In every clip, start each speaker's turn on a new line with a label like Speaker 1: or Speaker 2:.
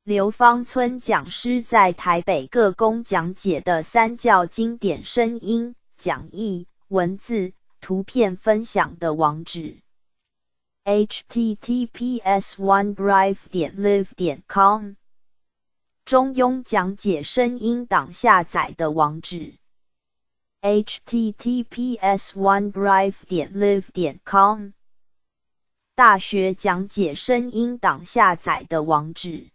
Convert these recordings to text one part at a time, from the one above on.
Speaker 1: 刘芳村讲师在台北各宫讲解的三教经典声音、讲义、文字、图片分享的网址 https://onedrive.live.com 中庸讲解声音档下载的网址 https://onedrive.live.com 大学讲解声音档下载的网址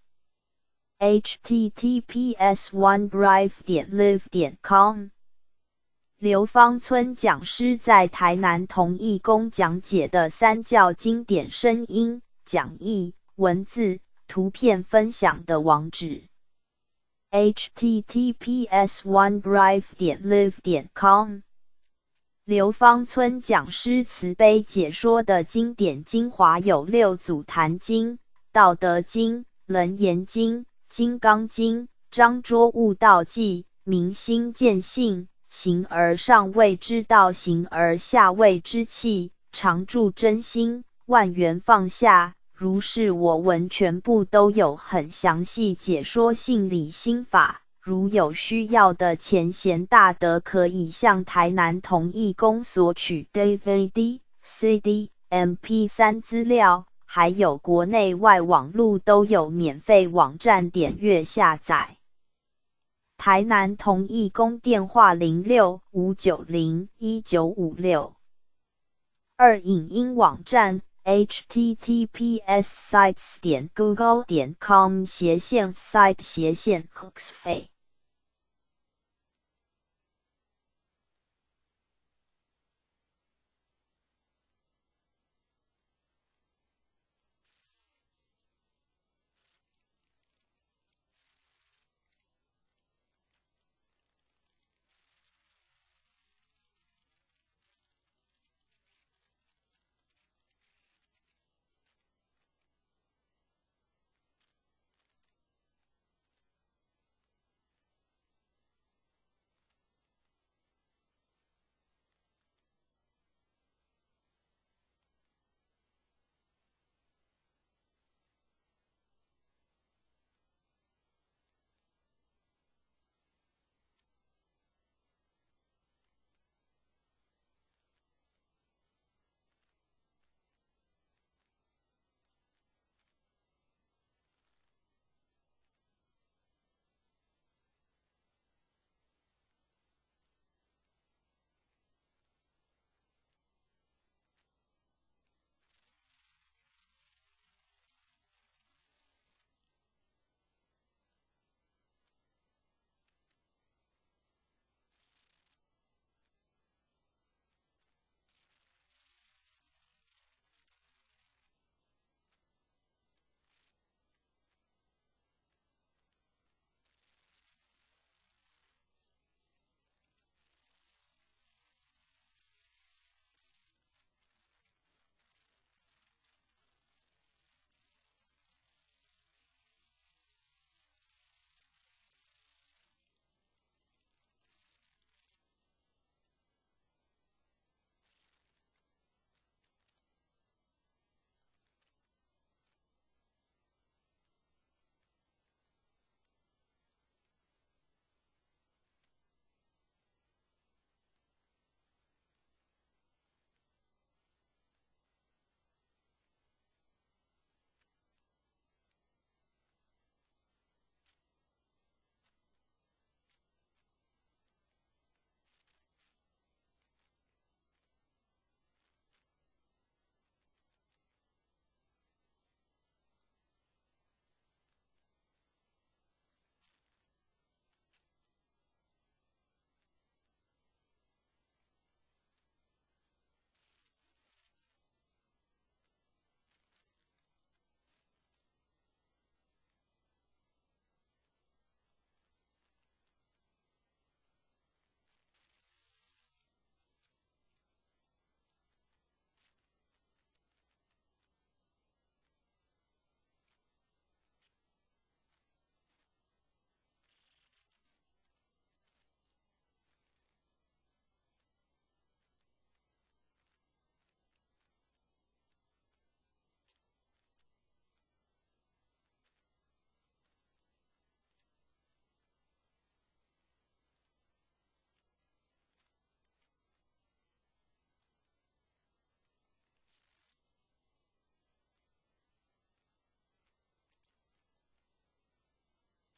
Speaker 1: https://onedrive.live.com 刘芳村讲师在台南同义宫讲解的三教经典声音、讲义、文字、图片分享的网址 https://onedrive.live.com 刘芳村讲师慈悲解说的经典精华有六祖坛经、道德经、楞严经、金刚经、章拙悟道记、明心见性、行而上谓之道，行而下谓之器，常住真心，万缘放下，如是我闻，全部都有很详细解说性理心法。如有需要的前贤大德，可以向台南同义宫索取 DVD、CD、MP3 资料，还有国内外网路都有免费网站点阅下载。台南同义宫电话06-590-1956。2影音网站 https://sites.google.com/site/hooks 费